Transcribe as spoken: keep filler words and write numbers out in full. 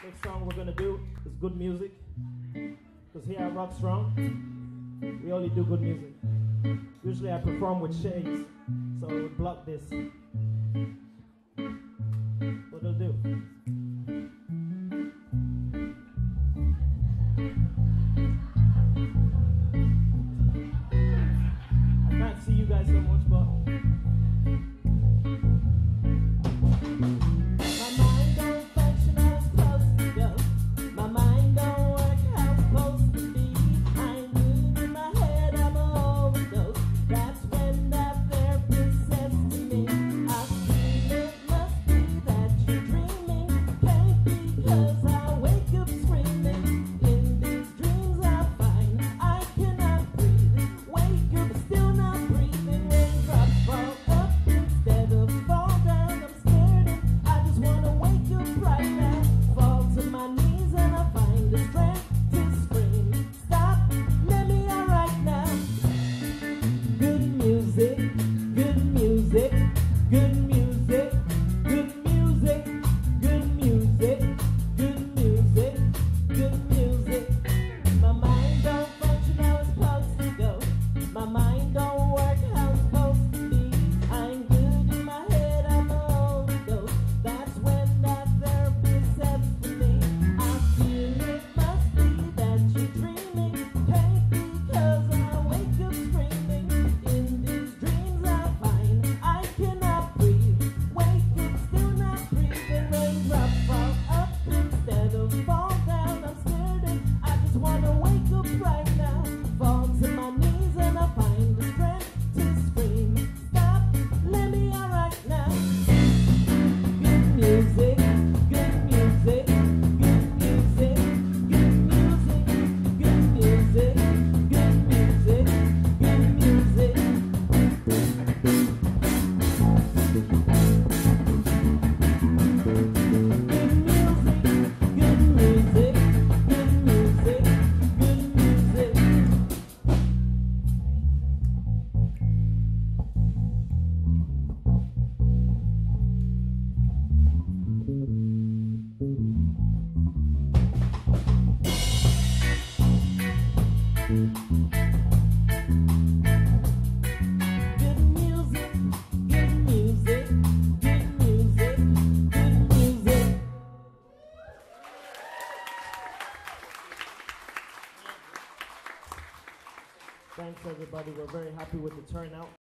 Next song we're gonna do is good music. Because here at Rocstrong, we only do good music. Usually I perform with shades, so we block this. But it'll do. I can't see you guys so much, but thanks everybody. We're very happy with the turnout.